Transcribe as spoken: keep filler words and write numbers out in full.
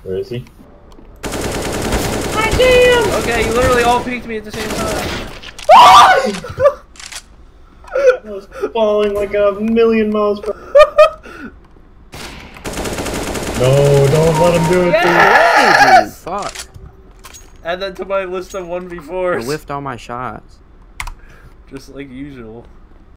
Where is he? I see him! Okay, you literally all peeked me at the same time. I was falling like a million miles per hour. No, don't let him do it. Yes! Dude, fuck. Add that to my list of one before. I whiffed all my shots. Just like usual.